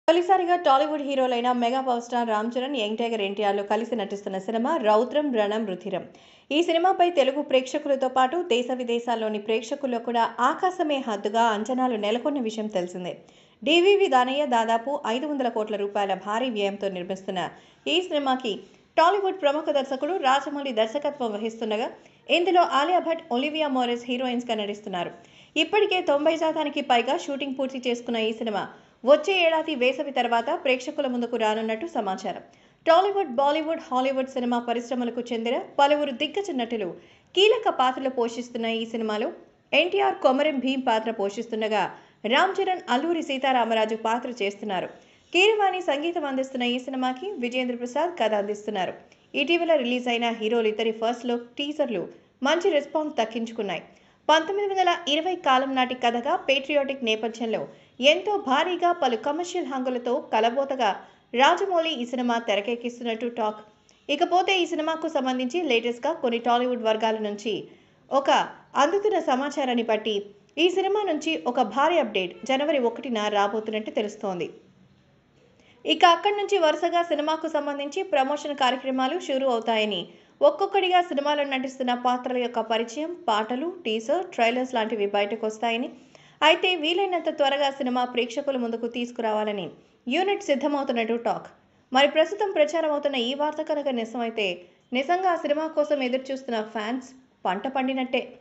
తొలిసారిగా టాలీవుడ్ హీరోలైన mega power star Ram Charan, young tiger ఎన్టీఆర్లు కలిసి నటిస్తున్న సినిమా రౌద్రం రణం రుధిరం. ఈ సినిమాపై తెలుగు ప్రేక్షకులతో పాటు దేశ విదేశాల్లోని ప్రేక్షకుల్లో కూడా ఆకాశమే హద్దుగా అంచనాలు నెలకొన్న విషయం తెలిసిందే. డివివి దానయ్య దాదాపు 500 కోట్ల రూపాయల భారీ వ్యయంతో నిర్మిస్తున్న ఈ సినిమాకి టాలీవుడ్ ప్రముఖ దర్శకుడు రాజమౌళి దర్శకత్వం వహిస్తుండగా ఇందులో ఆలియా భట్, ఒలివియా మోరెస్ హీరోయిన్స్గా నటిస్తున్నారు. ఇప్పటికే 90% పైగా షూటింగ్ పూర్తి చేసుకున్న ఈ సినిమా వచ్చే ఏడాది వేసవి తర్వాత ప్రేక్షకుల ముందుకు రానున్నట్టు సమాచారం. టాలీవుడ్, బాలీవుడ్, హాలీవుడ్ సినిమా పరిశ్రమలకు చెందిన పలువురు దిగ్గజ నటులు కీలక పాత్రలు పోషిస్తున్న ఈ సినిమాలో ఎన్టీఆర్ కొమరం భీం పాత్ర పోషిస్తుండగా రామ్ చరణ్ అల్లూరి సీతారామరాజు పాత్ర చేస్తున్నారు. కీరవాణి సంగీతం అందిస్తున్న ఈ సినిమాకి విజేంద్ర ప్రసాద్ కథ అందిస్తున్నారు. ఇటీవల రిలీజ్ అయిన హీరోలిద్దరి ఫస్ట్ లుక్ టీజర్లు మంచి రెస్పాన్స్ దక్కించుకున్నాయి. 1920 కాలం నాటి కథగా పేట్రియాటిక్ నేపథ్యంలో ఎంతో భారీగా పలు కమర్షియల్ హంగులతో కలబోతగా రాజమౌళి ఈ సినిమా తెరకెక్కిస్తున్నట్టు టాక్. ఇకపోతే ఈ సినిమాకు సంబంధించి లేటెస్ట్గా కొన్ని టాలీవుడ్ వర్గాల నుంచి అందుతున్న సమాచారాన్ని బట్టి ఈ సినిమా నుంచి ఒక భారీ అప్డేట్ జనవరి 1న రాబోతున్నట్టు తెలుస్తోంది. ఇక అక్కడి నుంచి వరుసగా సినిమాకు సంబంధించి ప్రమోషన్ కార్యక్రమాలు షురూ అవుతాయని, ఒక్కొక్కడిగా సినిమాలో నటిస్తున్న పాత్రల యొక్క పరిచయం, పాటలు, టీజర్, ట్రైలర్స్ లాంటివి బయటకు వస్తాయని, అయితే వీలైనంత త్వరగా సినిమా ప్రేక్షకుల ముందుకు తీసుకురావాలని యూనిట్ సిద్ధమవుతున్నట్టు టాక్. మరి ప్రస్తుతం ప్రచారం అవుతున్న ఈ వార్త కనుక నిజమైతే నిజంగా ఆ సినిమా కోసం ఎదురు చూస్తున్న ఫ్యాన్స్ పంట పండినట్టే.